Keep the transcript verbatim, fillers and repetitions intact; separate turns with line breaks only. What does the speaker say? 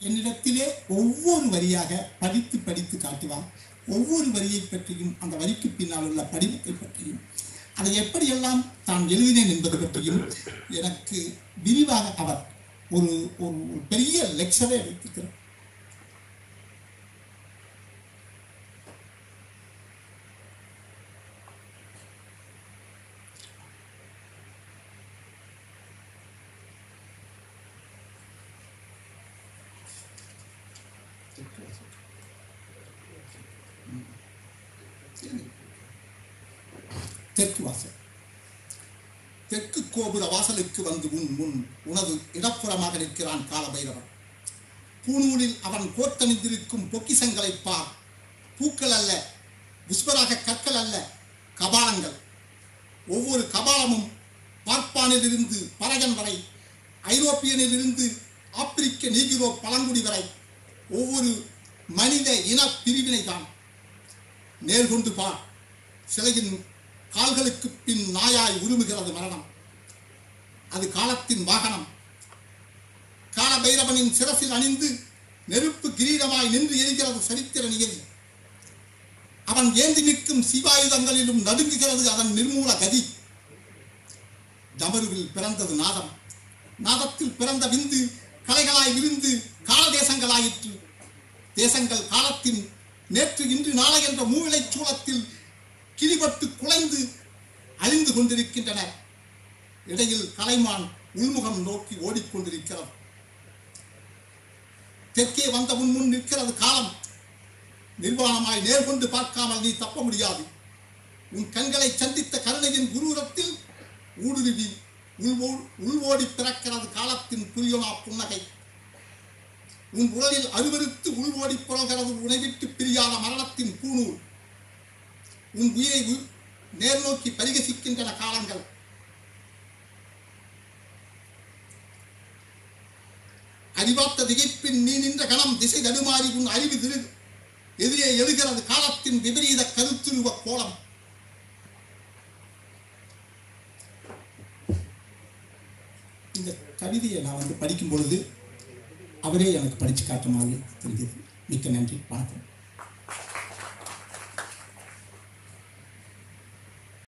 என்னிடத்திலே ஒவ்வொரு வரியாக படித்து படித்து காட்டுவார். ஒவ்வொரு வரியை பற்றியும் அந்த வரிக்கு பின்னால் உள்ள படிமத்தை பற்றியும் அதை எப்படியெல்லாம் தான் எழுதினேன் என்பது பற்றியும் எனக்கு விரிவாக அவர் ஒரு ஒரு பெரிய லெக்சரை எடுத்துக்கிறார். தெற்கு வாசல். தெற்கு கோபுர வாசலுக்கு வந்து உன் முன் உனது இடப்புறமாக நிற்கிறான் காலபைரவன். பூநூலில் அவன் கோர்த்தணிந்திருக்கும் பொக்கிசங்களை பார். பூக்கள் அல்ல, புஷ்பராக கற்கள் அல்ல, கபாலங்கள். ஒவ்வொரு கபாலமும் பார்ப்பானிலிருந்து பரகன் வரை, ஐரோப்பியனிலிருந்து ஆப்பிரிக்க நீகிரோ பழங்குடி வரை ஒவ்வொரு மனித இன பிரிவினை தான். நேர்கொண்டு பார். சிலையின் கால்களுக்கு பின் நாயாய் உருமுகிறது மரணம். அது காலத்தின் வாகனம். காலபைரவனின் சிரசில் அணிந்து நெருப்பு கிரீடமாய் நின்று எரிகிறது சரித்திர நிகழ்ச்சி. அவன் ஏந்தி நிற்கும் சிவாயுதங்களிலும் நடுங்குகிறது அதன் நிர்மூல கதி. டமருவில் பிறந்தது நாதம். நாதத்தில் பிறந்த விந்து கலைகளாய் விருந்து கால தேசங்களாயிற்று. தேசங்கள் காலத்தின் நேற்று இன்று நாளை என்ற மூவிலை சூளத்தில் கிளிபட்டு குலைந்து அழிந்து கொண்டிருக்கின்றன. இடையில் கலைமான் உள்முகம் நோக்கி ஓடிக்கொண்டிருக்கிறது. தெற்கே வந்த உன் முன் நிற்கிறது காலம். நிர்வாணமாய் நேர்கொண்டு பார்க்காமல் நீ தப்ப முடியாது. உன் கண்களை சந்தித்த கருணையின் குரூரத்தில் ஊடுருவி உள்வோ உள்வோடி பிறக்கிறது காலத்தின் புரியோனா புன்னகை. உன் உடலில் அருவருத்து உள்வோடி புரள்கிறது உனைவிட்டு பிரியாத மரணத்தின் பூநூல். உன் உயிரை நேர் நோக்கி பரிகசிக்கின்றன காலங்கள். அறிவார்த்த திகைப்பின் நீ நின்ற கணம் திசை தடுமாறி உன் அறிவு திரு எதிரே எழுகிறது காலத்தின் விபரீத கருத்துருவ கோலம். இந்த கவிதையை நான் வந்து படிக்கும் பொழுது அவரே எனக்கு படித்து காட்ட மாதிரி தெரிஞ்சது. மிக்க நன்றி, வணக்கம்.